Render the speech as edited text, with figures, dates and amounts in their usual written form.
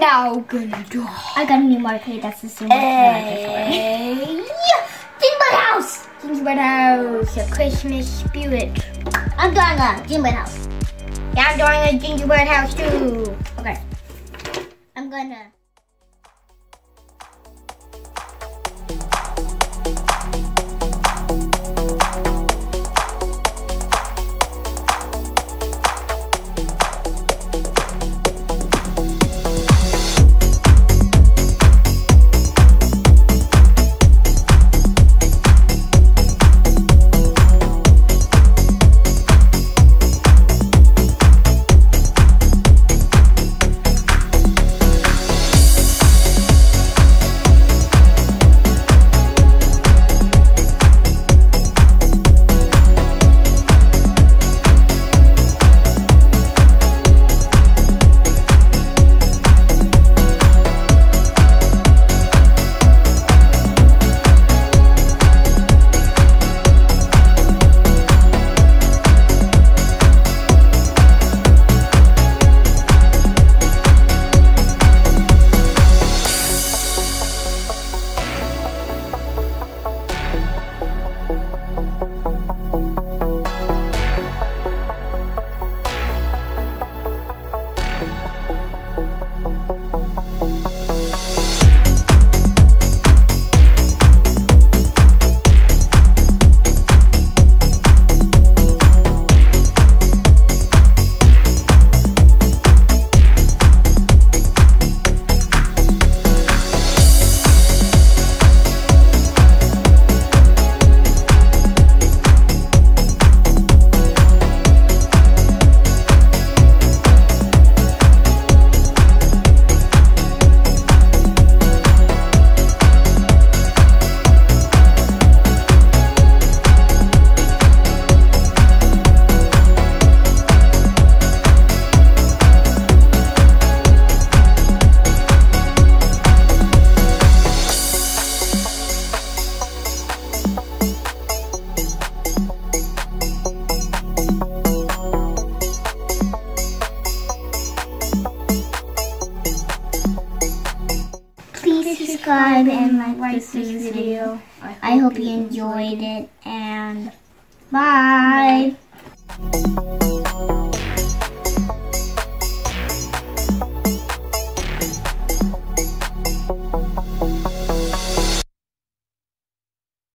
now gonna do. I got a new marker. That's the same one. Gingerbread house. Gingerbread house. A Christmas spirit. I'm doing a gingerbread house. Yeah, I'm doing a gingerbread house too. Okay. I'm gonna. Subscribe and like this video. I hope you enjoyed it, and bye.